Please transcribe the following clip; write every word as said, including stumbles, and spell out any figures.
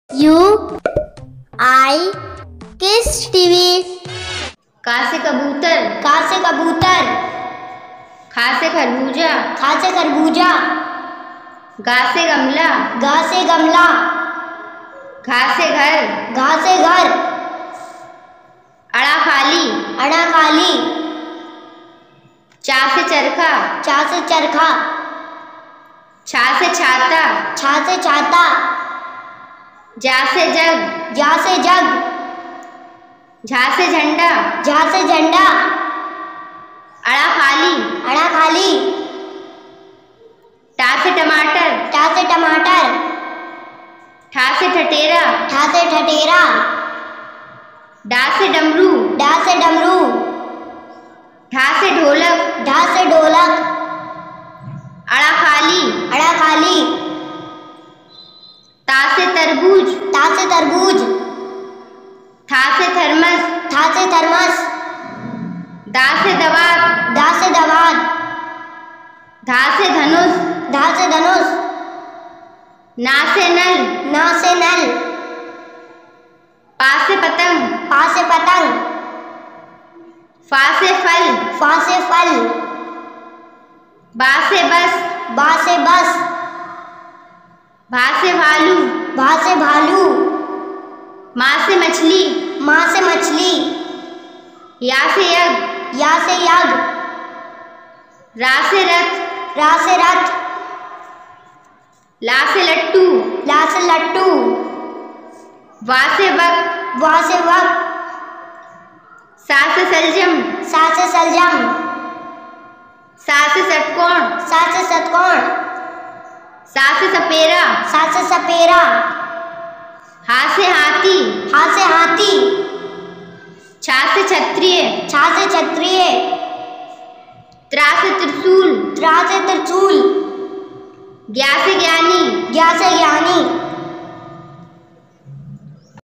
You आई किस TV. का से कबूतर। का से कबूतर। खा से खरबूजा। खा से खरबूजा। गा से गमला। गा से गमला। घा से घर। घा से घर। अड़ा खाली। अड़ा खाली। चा से चरखा। चा से चरखा। छा से छाता। छा से छाता। जा से जग। जा से जग। झा से झंडा। झा से झंडा। अड़ा खाली। अड़ा खाली। टा से टमाटर। टा से टमाटर। ठा से ठठेरा। ठा से ठठेरा। डा से डमरू। डा से डमरू। ढा से ढोलक। ढा से ढोलक। अड़ा खाली। अड़ा खाली। ता से तरबूज। ता से तरबूज। था से थर्मस। था से थर्मस। दा से दवात। दा से दवात। धा से धनुष। धा से धनुष। ना से नल। ना से नल। पा से पतंग। पा से पतंग। फा से फल। फा से फल। बा से बस। बा से बस। भा से भालू। भा से भालू। माँ से मछली। माँ से मछली। या से यज्ञ। या से यज्ञ। रा से रथ। रा से रथ। ला से लट्टू। ला से लट्टू। वा से वक। वा से वक। सा से सलजम। सा से सलजम। सा से षटकोण। सा से षटकोण। सा से सपेरा। सा से सपेरा। हा से हाथी। हा से हाथी। छा से क्षत्रिय। छा से क्षत्रिय। त्रा से त्रिशूल। त्रा से त्रिशूल। ज्ञा से ज्ञानी। ज्ञा से ज्ञानी।